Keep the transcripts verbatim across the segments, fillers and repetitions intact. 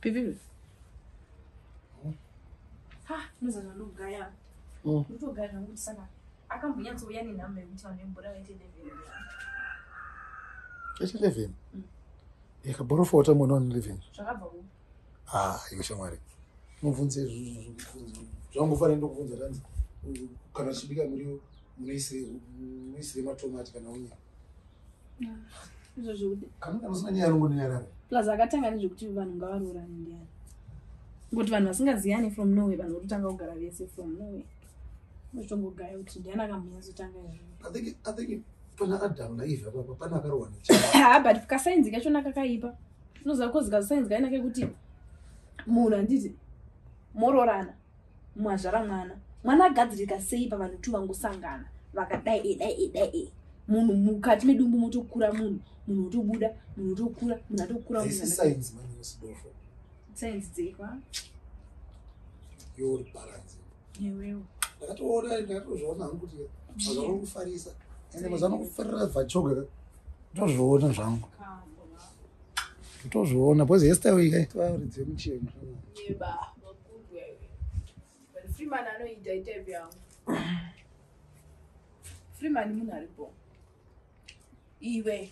Pivi. Ha, nozana ndogaya. Mm. Ndogaya ukuthi sana. Akambuya ngizoyani nami ukuthi anembura ngathi eleven. Ethi eleven. Mm. Ekaboro fota mona on eleven. Shakava ku. Ah, yoshamari. Muvunze zvangu fana ndokuvunza ranzi. Kana chibika muri muisire muisire matomati kana unya. Ah. Izozvudi. Kana kana usina nyaya rungu nyarara. Plus akatanga nezvekuti vanhu ngavarorani ndiani. Ngokuti vanhu vasingaziyani from nowhere vanhu votanga kugara vese from nowhere. Muchongogaya kuti ndiani akambonya zotanga izvo. I think I think pana Adam na Eve apa pana karowana. Ah, but fika science kachona kakaipa. Zvinoziva kozika science kainake kuti munhu anditi mororana mwazvara mwana. Mwana agadzirika sei pa vanhu tu vangosangana vakadai dai dai. Munhu mukati medumbu motokura munhu. Munhu otobuda, munhu otokura, munhu atokura munhu. This science man yosidofo. Science dzekwa. Your balance. Yewewo. Ndakatoona ndakatozviona hangu kuti mazano kufarisa. Ende mazano kufarira vachoga. Ndozviona zvangu. Ndozviona because yesterday week twaridze mucheno. Yeba, bakubwe. But Freeman anoita itepe yangu. Freeman munhu aripo. Iwe.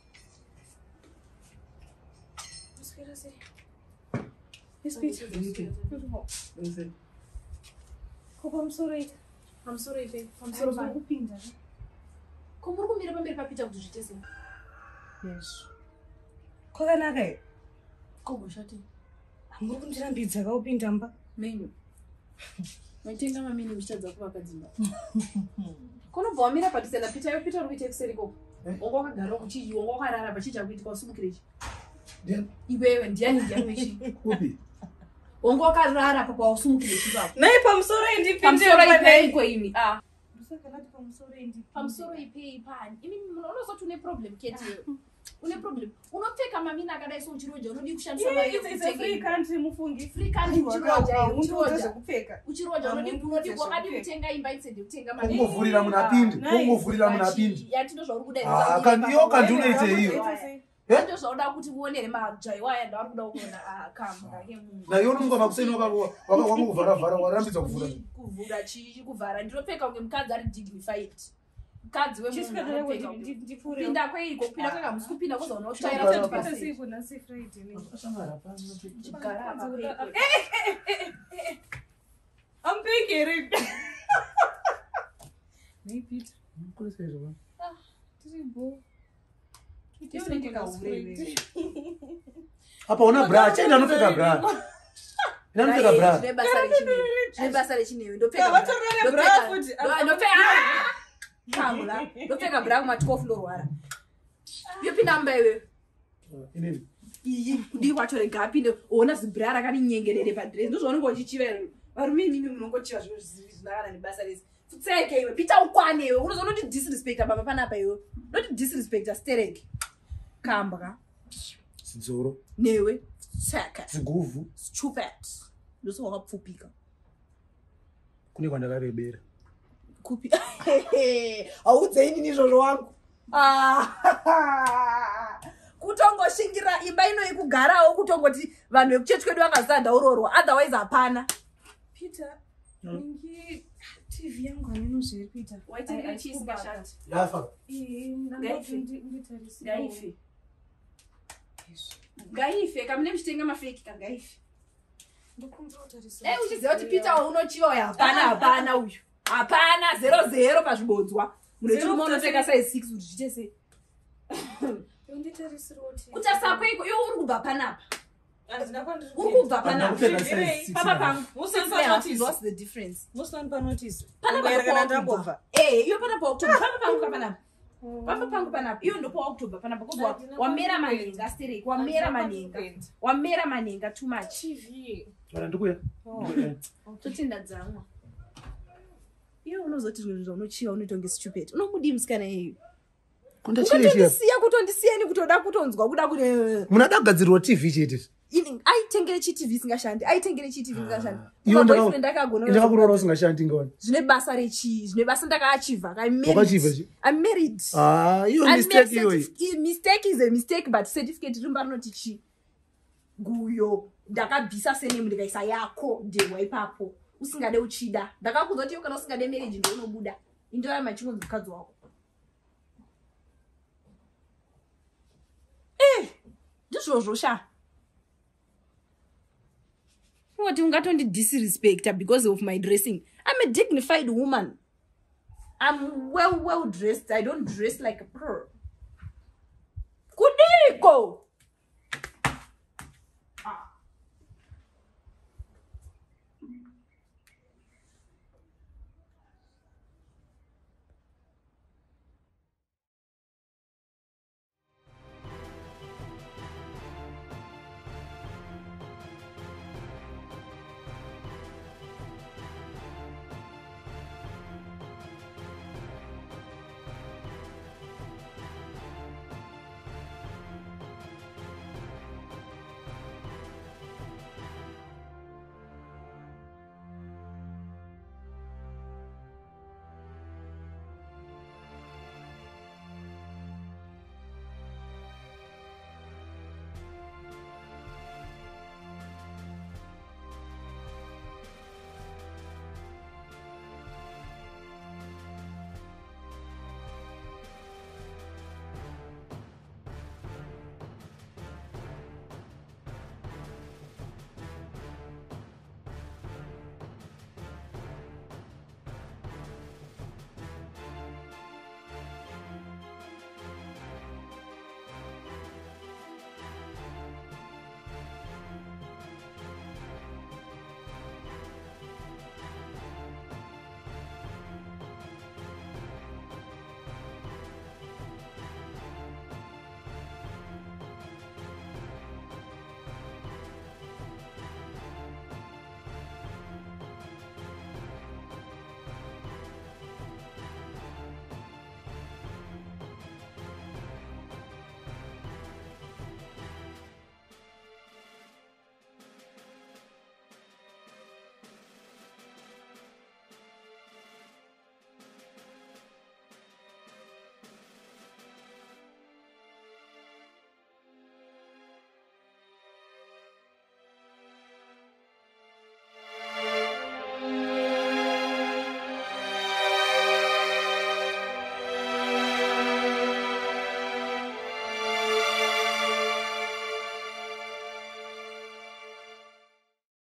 Usikira sei. Espírito. Tudo bom. Você. Como vamos sorrir? Vamos sorrir, bem. Vamos sorrir. Vamos pintar. Como vou comer para ver para pintar o jeito assim? Yes. Qual é a nave? Como chate? Amor como tirar pizza, qual pinta amba? Menu. Mas tem uma menu que está desafiada para dizer. Quando vou mirar para dizer na pizza, eu pizza o que tem que ser igual. Ongo kagaro kuti ongo karara bachita kuita kwasumukirechi. Ndiani? Iwewe ndiani ndiani wechi. Kupi? Ongo karara pa kwasumukirechi baba. Nai pamusoro indipinde. Pamusoro ipei kwa imi. Ah. Musakalati pamusoro indipinde. Pamusoro ipei pani. Imi unozothi une problem keti. Une problem. Unopfeka mamina akadai so uchiroja unodi kushandisa mari yekutenga. It's a free country mufungi. Free country uchiroja. Uchiroja kupfeka. Uchiroja unodi unodi wakadi kutenga imba instead kutenga mari. Kungovurira munapindi. Kungovurira munapindi. Yati ndozvauri kudai. Ah, kandiyo kandunoite iyo. Ndo zvoda kuti uonere majaiwa yanda vari kuda kuona akamba ke munhu. Na yona mungoma kuseni waka wakanguvhara vhara warambidza kuvhura. Kuvhura chichi kuvhara ndinopfeka kunge mukadzi ari dignified. Mukadzi wemunhu ndipfuure. Pinda kweiko kupinda kwega musi kupinda kozaona kushayira kuti pasi siku na si Friday ne. Akashangara pasi. Chigara apa. I'm thinking. Maybe. Mkulesezwa. Ah, tiribo. Apa una bra, chenda anopfeka bra. Ina anopfeka bra. Nebasa rechinei. Nebasa rechinei ndopfeka. Ndopfeka bra futi. Ndopfeka. Kamula. Ndopfeka bra kuma twelve ndorwara. Yopinda mba iwe. Inini? Iyi ndi wacho regapinde ona zibra rakani nyengerere pa dress. Ndozvoona ngochichivero. Varume mimi munongochiva zviro zvinakana nebasa rese. Futseke iwe pita ukwane iwe. Unozoona kuti disrespect baba panapa iwe. Not disrespect stereke. Kambra. Sidzoro. Newe. Saka. Siguvu. Stupid. Ndoso wakapfupika. Kune kwandakarebera. Kupi. Audzeini nizvozvo wangu. Ah. Kutongoshingira imba ino ikugarawo kutongoti vanhu vekuchechi kwedu vakazanda urorwa otherwise hapana. Peter. Ningi T V yangu hanino zviri kuita. Waitenga cheese kashati. Yafa. Eh, Gaife. nditarisira. Gaife. Gaife kamune mchitenga mafeki kangaife. Ndokumbura kutarisira. Eh uchiziva kuti Peter unochiyoya hapana hapana uyu. Hapana zero zero pazvibodzwa. Munochiruma unopfeka size six kuti zviite sei. Nditarisira kuti. Kutasakwe iko iwe uri kubva panapa. Azina kwandiri. Uri kubva panapa. Papa pangu. Musasa notice. What's the difference? Musana pa notice. Panapa kana ndangobva. Eh, iyo panapa October. Papa pangu panapa. Papa pangu panapa. Iyo ndipo October panapa kozwa wamera manenga stereke. Wamera manenga. Wamera manenga too much. T V. Bana ndikuya. Totinda dzamwa. Iyo unozoti zvinhu zvaunochiva unotonge stupid. Unomudi musikana yeyo. Kundisiya kutondisiyeni kutoda kutonzwa kuda kuti munada kugadzirwa T V chete. Ini aitengere chi T V singashandi. Aitengere chi T V singashandi. Iyo ndakagona. Ndakakurora usingashandi ngoni. Zvine basa rechi, zvine basa ndakaachiva. I'm married. Wakachiva. I'm married. Ah, iyo mistake iyo. Mistake is a mistake but certificate rimba rinoti chi. Guyo. ndakabvisa senemu ndikaisa yako ndehwa ipapo usingade uchida ndakakuudza kuti kana usingade marriage ndo unobuda indora machingonzi mukadzi wako eh ndizvozvo sha what ungatondi disrespecta because of my dressing. I'm a dignified woman. I'm well well dressed. I don't dress like a pearl. Kudiko